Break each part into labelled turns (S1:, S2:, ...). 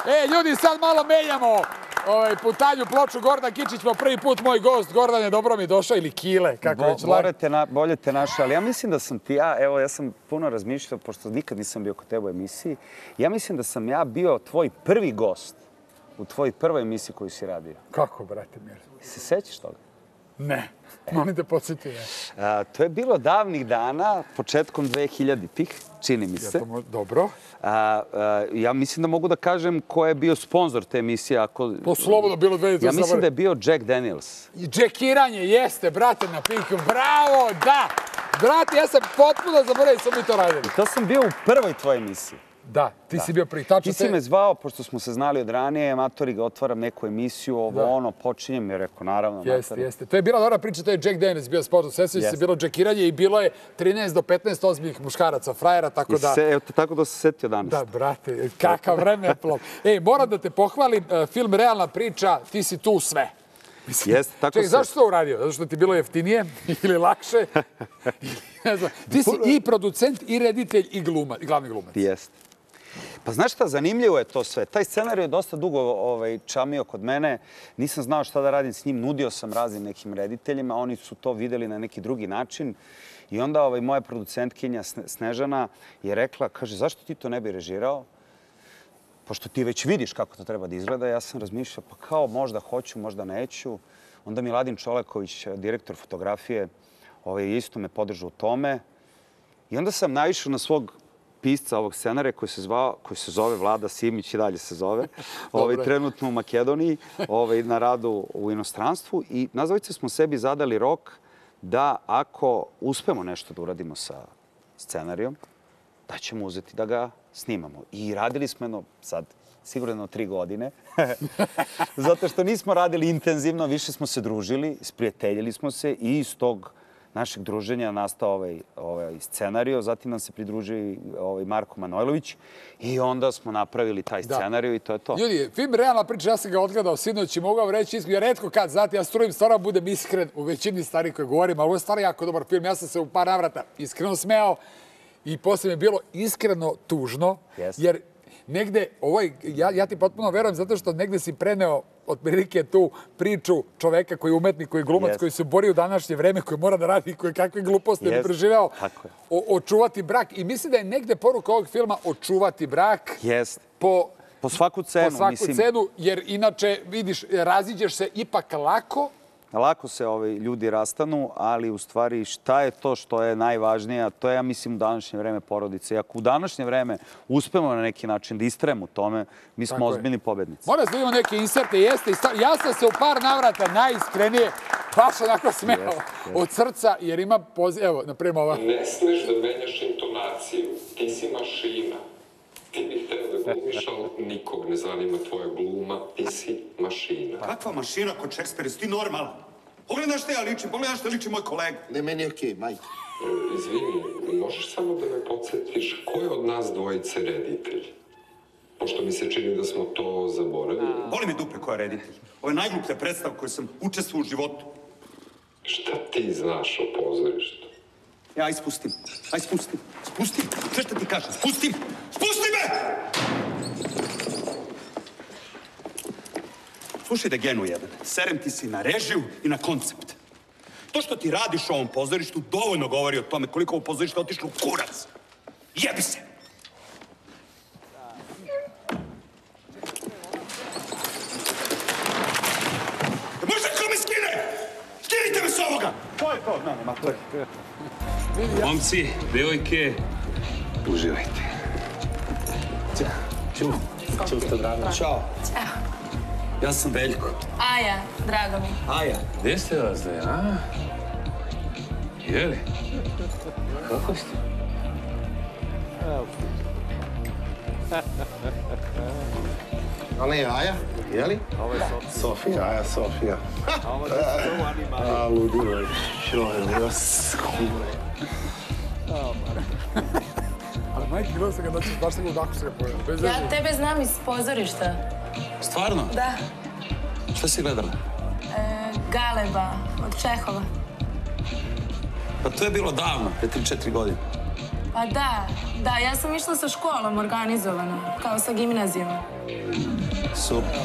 S1: Ljudi, sad malo menjamo putanju ploču. Gordan Kičić, po prvi put moj gost. Gordane, dobro mi došao, ili Kile, kako već
S2: bolje te našao, ali ja mislim da sam ti ja sam puno razmišljao, pošto nikad nisam bio kod tebe u emisiji, ja mislim da sam ja bio tvoj prvi gost u tvojoj prvoj emisiji koju si radio.
S1: Kako, brate mir?
S2: Se sećaš toga?
S1: Ne, molim te podsjeti.
S2: To je bilo davnih dana, početkom 2000-ih, čini mi se.
S1: Dobro.
S2: Ja mislim da mogu da kažem ko je bio sponsor te emisije.
S1: To slobodno bilo 2000.
S2: Ja mislim da je bio Jack Daniels.
S1: I džekiranje, jeste, brate, na pinku. Bravo, da! Brate, ja sam potpuno zaboravio, sam mi to radili.
S2: To sam bio u prvoj tvojoj emisiji.
S1: Da, ti si bio prvi. Tačno
S2: ti si me zvao, pošto smo se znali od ranije, amatori, otvaram neku emisiju, počinjem, jer rekao, naravno, amatori.
S1: Jeste. To je bila dobra priča, to je Jack Daniels bio sponsor. Sve se bilo džekiranje i bilo je 13 do 15 ozbiljnih muškaraca, frajera, tako da...
S2: Evo tako da se setio danas.
S1: Da, brate, kakav vremeplov. Moram da te pohvalim, film Realna priča, ti si tu sve.
S2: Jeste, tako se...
S1: Čekaj, zašto si to uradio? Zato što ti je bilo jeftinije ili lakše? Ne znam. Ti si i producent, i reditelj, i glavni glumac.
S2: Jeste. Pa znaš šta, zanimljivo je to sve. Taj scenarij je dosta dugo čamio kod mene. Nisam znao šta da radim s njim. Nudio sam raznim nekim rediteljima. Oni su to videli na neki drugi način. I onda moja producentkinja Snežana je rekla, kaže, zašto ti to ne bi režirao? Pošto ti već vidiš kako to treba da izgleda. Ja sam razmišljao, pa kao možda hoću, možda neću. Onda Miladin Čoleković, direktor fotografije, isto me podržao u tome. I onda sam naišao na svog pisca ovog scenarija koji se zove Vlada Simić, i dalje se zove, trenutno u Makedoniji, na radu u inostranstvu, i nas dvojica smo sebi zadali rok da ako uspemo nešto da uradimo sa scenarijom, da ćemo uzeti da ga snimamo. I radili smo sad sigurno 3 godine, zato što nismo radili intenzivno, više smo se družili, sprijateljili smo se i iz tog našeg druženja nastao ovaj scenario, zatim nam se pridružio i Marko Manojlović i onda smo napravili taj scenario i to je to.
S1: Ljudi, film Realna priča, ja sam ga odgledao sinoć i mogu reći iskreno, ja retko kad, znate, ja strujim stvarno budem iskren u većini stvari koje govorim, ali ovo je stvarno jako dobar film, ja sam se u par navrata iskreno smejao i posle mi je bilo iskreno tužno, jer negde, ja ti potpuno verujem zato što negde si preneo otprilike tu priču čoveka koji je umetnik, koji je glumac, koji se bori u današnje vreme, koji mora da radi, koji kakve gluposti ne preživeo, očuvati brak. I mislim da je negde poruka ovog filma očuvati brak
S2: po svaku cenu.
S1: Po svaku cenu, jer inače, vidiš, raziđeš se ipak lako.
S2: Lako se ljudi rastanu, ali u stvari šta je to što je najvažnije, a to je, ja mislim, u današnje vreme porodice. I ako u današnje vreme uspemo na neki način da istrajemo u tome, mi smo ozbiljni pobednici.
S1: Moram da vidimo neke inserte, jeste. Ja sam se u par navrata najiskrenije baš onako smeo od srca, jer ima poziv, evo, naprimjer ova.
S3: Ne smeš da menjaš intonaciju, ti si mašina. Ti bih hteo da glumiš, ali nikog ne zanima tvoja gluma, ti si mašina.
S4: Kakva mašina kod Šekspira, si ti normalan? Pogledaj što ja ličim, pogledaj što liči moj kolega.
S5: Ne, meni je okej, majke.
S3: Izvini, možeš samo da me podsjetiš ko je od nas dvojice reditelj? Pošto mi se čini da smo to zaboravili.
S4: Boli me dupe ko je reditelj. Ovo je najgluplja predstava koju sam učestvovao u životu.
S3: Šta ti znaš o pozorištu?
S4: Aj, spustim. Spustim. Sve što ti kažem, spustim. Spusti me! Slušaj da genu jedan. Serem ti si na režiju i na koncept. To što ti radiš u ovom pozorištu dovoljno govori o tome koliko ovo pozorište otišlo u kurac. Jebi se! Možda ko me skine? Skinite me s ovoga! To je to, ne, to je.
S6: Momci, devojke, uživajte. Ćao. Ćao, ste drago.
S4: Ćao. Ja sam Veljko.
S7: Aja, drago mi.
S4: Aja.
S6: Gde ste vas da je, a? Jeli? Kako ste?
S5: Ona je Aja, jeli? Ovo je Sofija. Aja, Sofija. A, ludilo je. Joj, skure.
S1: Ali majke, gledao sam ga, znači, baš sam ga udako se ga pojela.
S7: Ja tebe znam iz pozorišta.
S4: Stvarno?
S7: Da.
S4: Šta si gledala?
S7: Galeba, od Čehova.
S4: Pa to je bilo davno, pre 3-4 godine.
S7: Pa da, ja sam išla sa školom organizovano, kao sa gimnazijom.
S4: Super.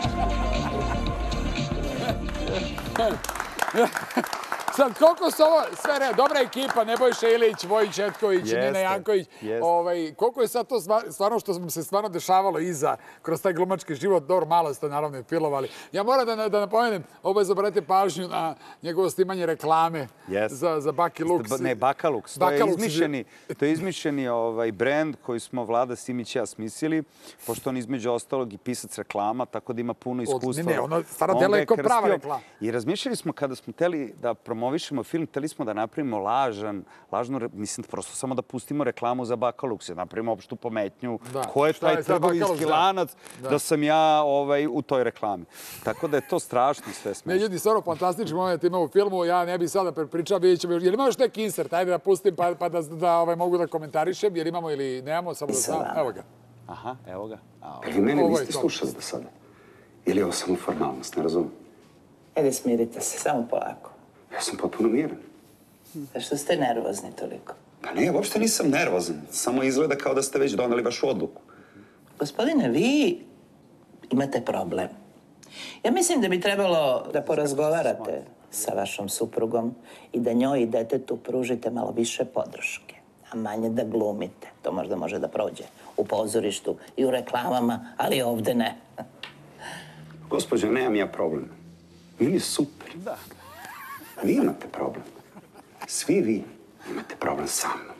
S1: Sad, koliko su ovo sve dobra ekipa, Nebojša Ilić, Vojin Četković, Nina Janković, koliko je sad to stvarno što se stvarno dešavalo iza, kroz taj glumački život, dobro, malo ste naravno i filovali. Ja moram da napomenem, oboje obratite pažnju na njegovo snimanje reklame za Baki Lux.
S2: Ne, Baka Lux. To je izmišljeni brend koji smo Vlada Simić i ja smislili, pošto on između ostalog i pisac reklama, tako da ima puno iskustva.
S1: Ne, ono stvarno delo je kao prava reklama.
S2: I razmišljali smo kada smo hteli da promovišemo film, hteli smo da napravimo lažnu, mislim, prosto samo da pustimo reklamu za Baka Lux, da napravimo opštu pometnju ko je taj trgovinski lanac, da sam ja u toj reklami. Tako da je to strašno sve smešno.
S1: Ne, ljudi, stvarno fantastični moment ima u filmu, ja ne bih sada prepričao, vidjet ćemo, jer ima još neki insert, ajde da pustim pa da mogu da komentarišem, jer imamo ili nemamo, samo da znam, evo ga.
S2: Aha, evo ga.
S4: Vi mene niste slušali do sada? Ili je ovo samo formalnost, ne razumijem?
S8: Ajde, smirite se, samo polako.
S4: Ja sam potpuno miran.
S8: Zašto ste nervozni toliko?
S4: Pa ne, uopšte nisam nervozan. Samo izgleda kao da ste već doneli vašu odluku.
S8: Gospodine, vi imate problem. Ja mislim da bi trebalo da porazgovarate sa vašom suprugom i da njoj i detetu pružite malo više podrške, a manje da glumite. To možda može da prođe u pozorištu i u reklamama, ali ovde ne.
S4: Gospođo, nemam ja problem. Meni je super.
S2: Da.
S4: Vi imate problem. Svi vi imate problem sa mnom.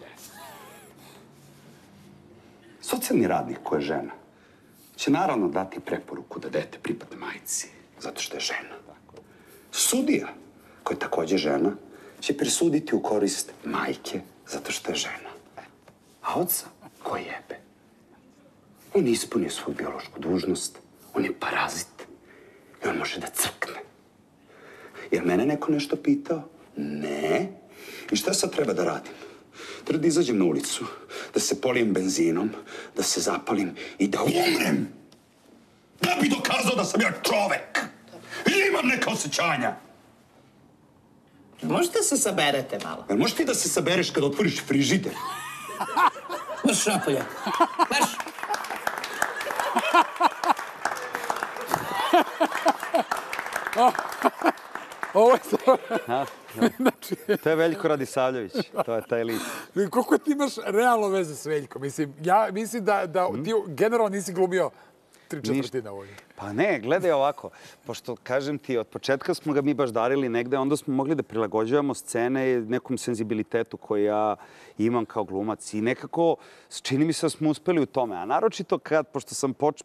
S4: Socijalni radnik koja je žena će naravno dati preporuku da dete pripada majci, zato što je žena. Sudija, koja je takođe žena, će presuditi u korist majke, zato što je žena. A oca, ko jebe? On ispunio svoju biološku dužnost, on je parazit i on može da crkne. Jer mene neko nešto pitao? Ne. I šta sad treba da radim? Treba da izađem na ulicu, da se polijem benzinom, da se zapalim i da umrem. Da bi dokazao da sam ja čovek. I imam neka osjećanja.
S8: Možete se saberete malo?
S4: Jel možeš ti da se sabereš kada otvoriš frižider?
S8: Marš napolje. Marš.
S1: Ovo je to.
S2: To je Veljko Radisavljević, to je taj lik.
S1: Koliko ti imaš realno veze s Veljkom? Ja mislim da ti generalno nisi glumio 3/4 ovoga.
S2: Pa ne, gledaj ovako, pošto, kažem ti, od početka smo ga mi baš darili negde, onda smo mogli da prilagođavamo scene nekom senzibilitetu koji ja imam kao glumac i nekako, čini mi se da smo uspeli u tome. A naročito kad, pošto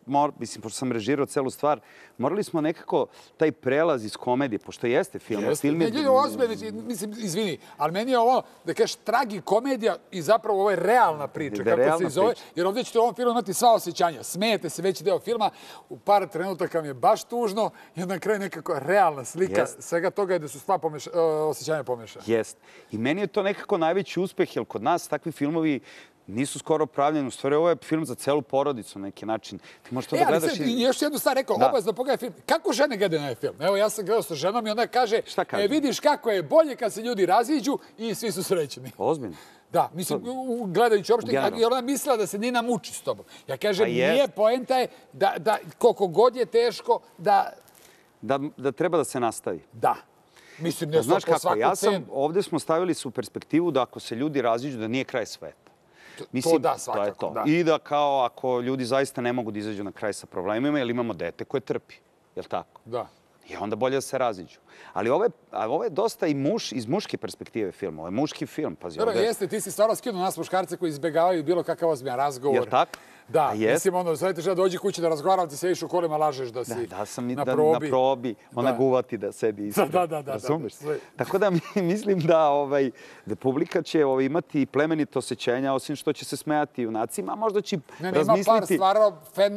S2: sam režirao celu stvar, morali smo nekako taj prelaz iz komedije, pošto jeste film.
S1: Ne, ljudi, mislim, izvini, ali meni je ovo, da kažeš, tragikomedija i zapravo ovo je realna priča, kako se zove, jer ovdje ćete u ovom filmu imati sva osjećanja. Smijete se veći deo filma, u par trenutaka mi je baš tužno i onda na kraju nekako realna slika svega toga je da su sva osjećanja pomešana.
S2: Jeste. I meni je to nekako najveći uspeh, jer kod nas takvi filmovi nisu skoro pravljeni. U stvari, ovo je film za celu porodicu na neki način. Ti možeš to da gledaš
S1: i... Još jednu stvar rekao, obavezno pogledaj film. Kako žene gledaju na ovaj film? Evo, ja sam gledao sa ženom i ona kaže, vidiš kako je bolje kad se ljudi raziđu i svi su srećni.
S2: Ozbiljno?
S1: Da, mislim, gledajući uopšte, jer ona mislila da se Nina muči s tobom. Ja kažem, nije, poenta je da koliko god je teško, da...
S2: Da treba da se nastavi.
S1: Da. Mislim, ne po svaku cenu.
S2: Ovde smo stavili se u perspektivu da ako se ljudi raziđu, da nije kraj sveta.
S1: To da, svakako, da.
S2: I da kao ako ljudi zaista ne mogu da izađu na kraj sa problemima, jer imamo dete koje trpi. Je li tako?
S1: Da.
S2: I onda bolje da se raziđu. Ali ovo je dosta i iz muške perspektive film. Ovo je muški film.
S1: Dobro, jeste, ti si stvarno skinuo nas muškarce koji izbegavaju bilo kakav ozbiljan razgovor.
S2: Je li tako?
S1: Da, mislim, ono, savjeti žena dođi kući da razgovaram, ti sediš u kolima, lažeš da si na probi.
S2: Da sam na probi, ona guvati da sedi isto.
S1: Da.
S2: Razumeš? Tako da mislim da publika će imati plemenito osjećenja, osim što će se smejati junacima, a možda će razmisliti...
S1: Ima par stvarno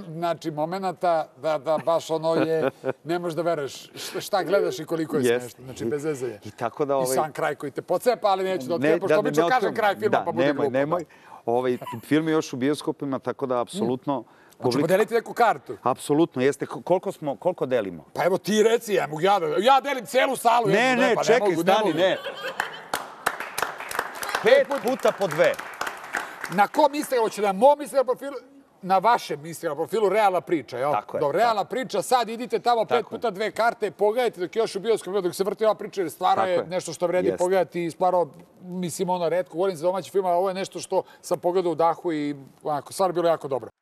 S1: momenata da baš ono je, ne možeš da veruješ šta gledaš i koliko je smešno. Znači, bez veze je. I sam kraj koji te pocepa, ali neću da otkrijem, pošto obično kažem kraj filma pa bude glupo.
S2: Nemoj. Film je još u bioskopima, tako da apsolutno...
S1: Hoćemo deliti neku kartu?
S2: Apsolutno, jeste. Koliko delimo?
S1: Pa evo ti reci, ja delim celu salu.
S2: Ne, čekaj, stani, ne. 5 puta po 2.
S1: Na kom Instagramu će na mom Instagram profilu, na vašem Instagram profilu realna priča, jel?
S2: Tako je.
S1: Dobro, realna priča, sad idite tamo 5 puta 2 karte, pogledajte dok je još u bioskopu, dok se vrti ova priča, jer stvarno je nešto što vredi pogledati i stvarno, mislim, ono, retko, govorim za domaći film, ali ovo je nešto što sam pogledao u dahu i onako, stvarno bilo jako dobro.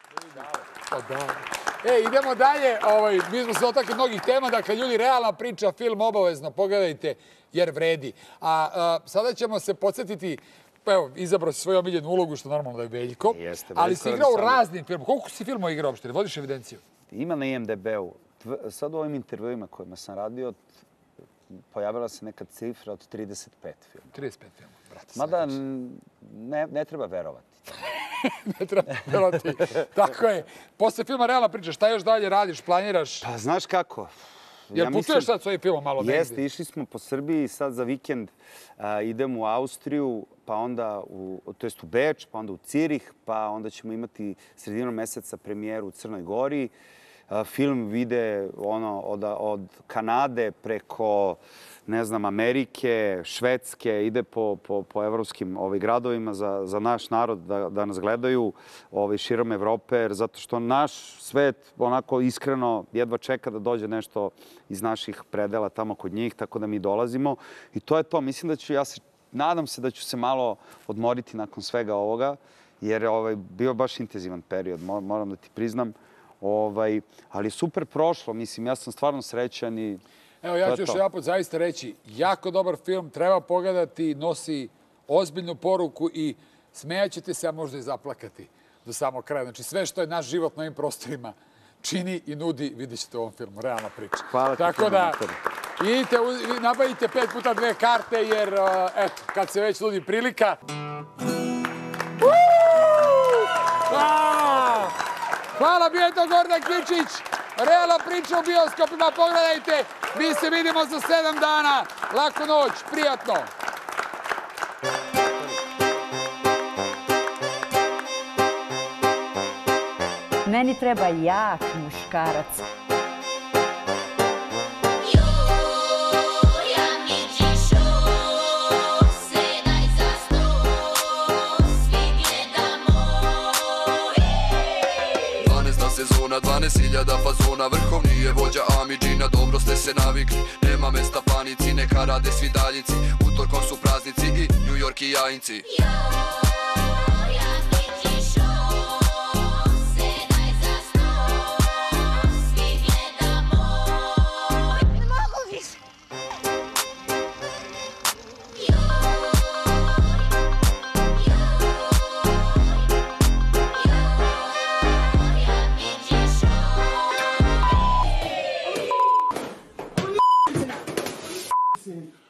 S1: Idemo dalje, mi smo se dotakli mnogih tema, dakle, ljudi, realna priča, film obavezno, pogledajte, jer vredi. A sada ćemo se podsjetiti, evo, izabrao si svoju omiljenu ulogu, što normalno da je Veljko, ali si igrao u raznim filmima. Koliko si filmova igrao uopšte? Vodiš evidenciju?
S2: Ima na IMDb-u. Sad u ovim intervjuima kojima sam radio, pojavila se neka cifra od 35 filmova.
S1: 35 filmova, brate.
S2: Mada ne treba verovati.
S1: Ne treba verovati. Tako je. Posle filma realna priča, šta još dalje radiš, planiraš?
S2: Pa znaš kako?
S1: Jel putuješ sad s ovim filmom malo negdje?
S2: Jeste, išli smo po Srbiji, sad za vikend idemo u Austriju, pa onda to jest u Beč, pa onda u Cirih, pa onda ćemo imati sredinom meseca premijeru u Crnoj Gori. Film vide od Kanade preko, ne znam, Amerike, Švedske, ide po evropskim gradovima za naš narod da nas gledaju širom Evrope, jer zato što naš svet onako iskreno jedva čeka da dođe nešto iz naših predela tamo kod njih, tako da mi dolazimo. I to je to. Mislim da ću, nadam se da ću se malo odmoriti nakon svega ovoga, jer je bio baš intenzivan period, moram da ti priznam. Ali super prošlo, mislim, ja sam stvarno srećan i...
S1: Evo, ja ću još jedan put zaista reći, jako dobar film, treba pogledati, nosi ozbiljnu poruku i smejaćete se, a možda i zaplakati do samog kraja. Znači, sve što je naš život na ovim prostorima čini i nudi, vidjet ćete u ovom filmu, realna priča.
S2: Hvala ti.
S1: Tako da, idite, nabavite 5 puta 2 karte, jer, eto, kad se već nudi prilika... Hvala, bio je to Gordan Kičić. Realna priča u bioskopima, pogledajte. Mi se vidimo za 7 dana. Laku noć, prijatno.
S9: Meni treba jak muškarac.
S10: Sezona, 12.000 fazona, vrhovni je vođa Amidžina, dobro ste se navikli, nema mesta panici, neka rade svi daljinci, utorkom su praznici i New York i Jajinci.
S11: Sim.